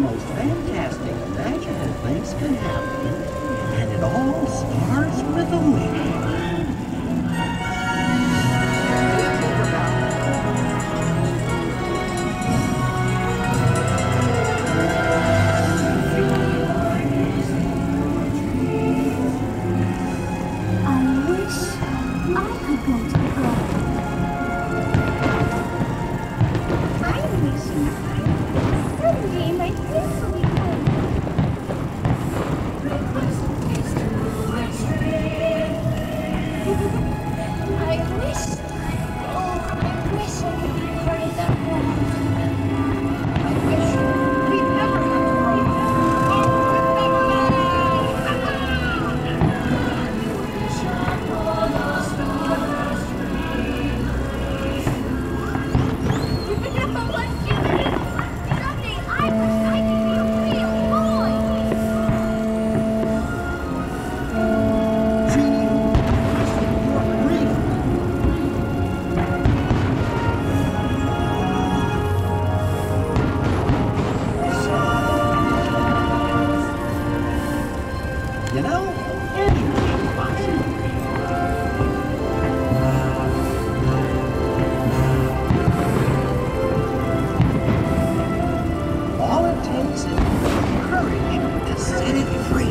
most fantastic, magical things can happen. And it all starts with a wish. You know, anything's possible. All it takes is courage to set it free.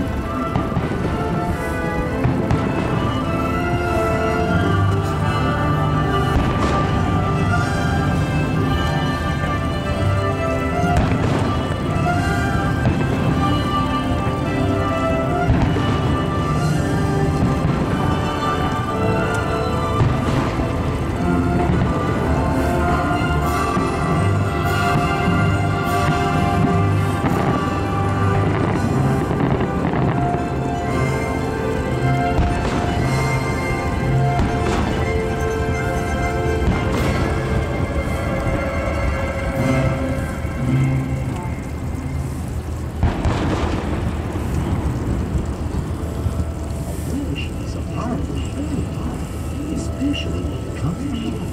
Especially when it comes to you.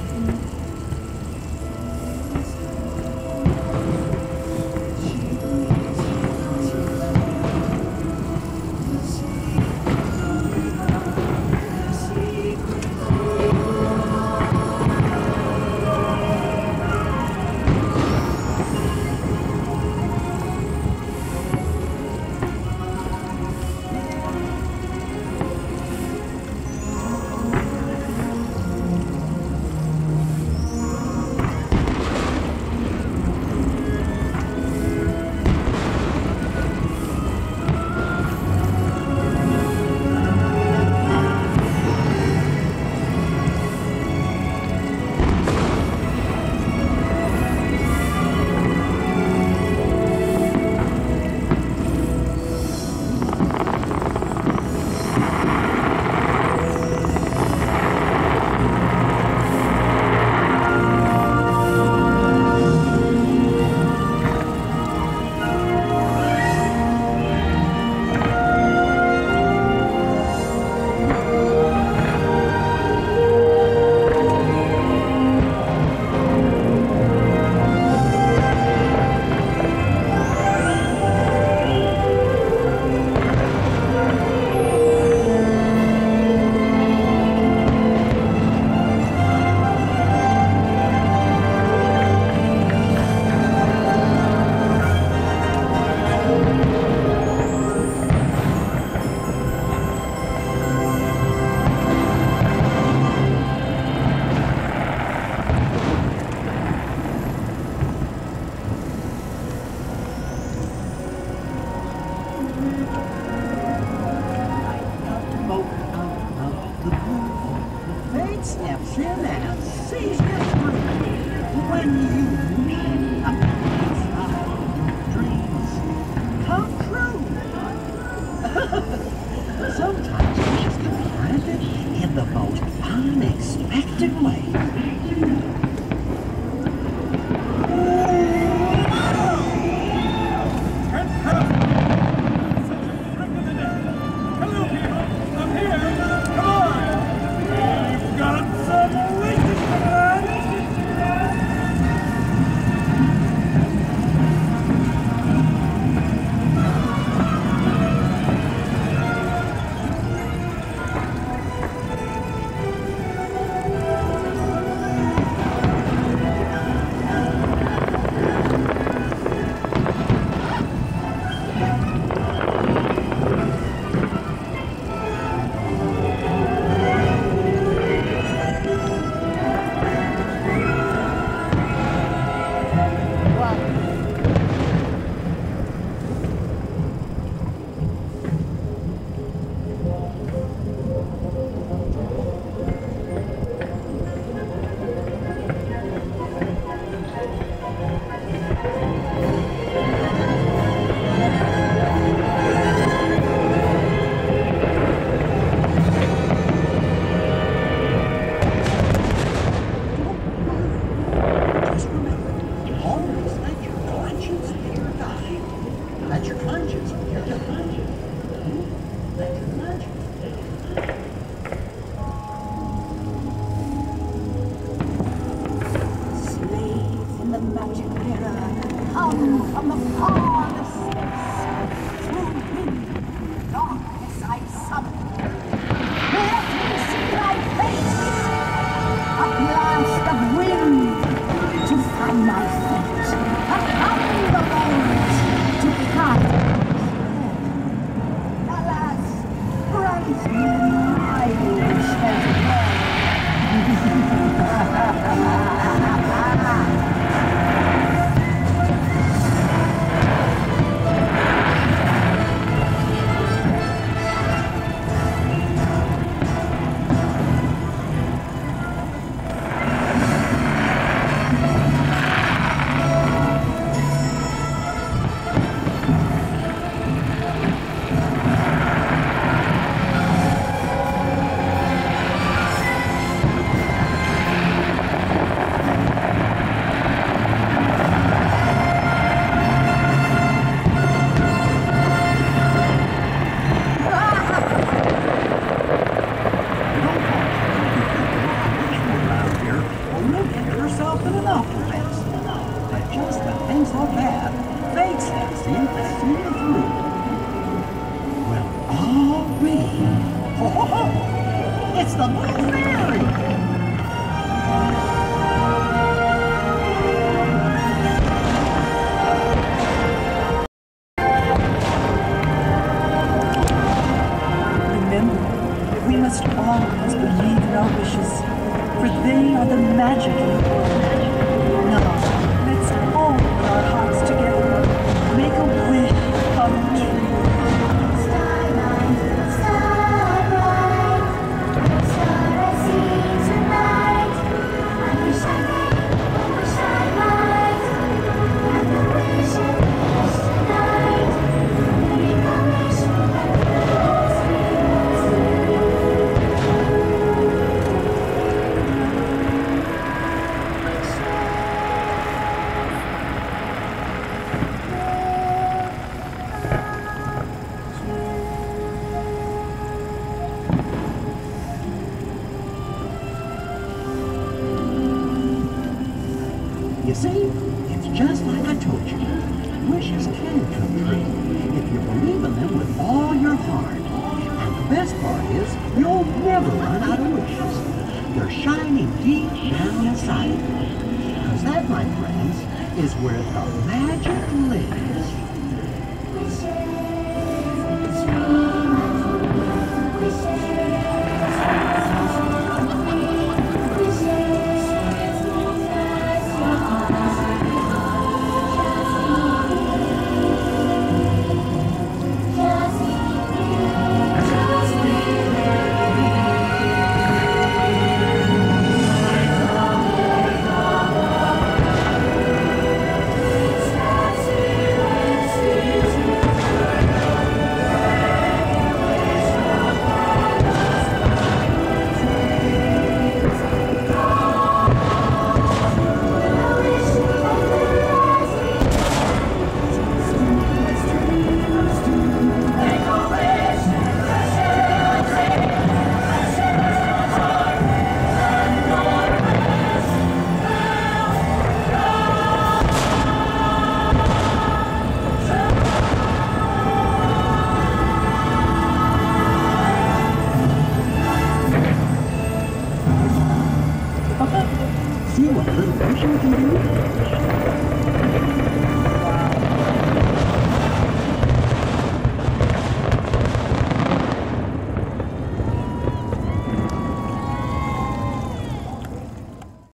Steps in and sees his dream. When you meet a dreams come true. Sometimes wishes can be granted in the most unexpected ways. seem to see it through. Well, all ready. Ho, ho, ho! It's the Blue Fairy! Remember, we must always believe in our wishes, for they are the magic in the world. Now, let's all put our hearts together, make a wish come true. Starlight, starlight, star I see tonight. I wish I might, and the wish I wish tonight. Make a wish and yours be You see, it's just like I told you. Wishes can come true if you believe in them with all your heart. And the best part is, you'll never run out of wishes. They're shining deep down inside of you. Because that, my friends, is where the magic lives. See what little wishing can do?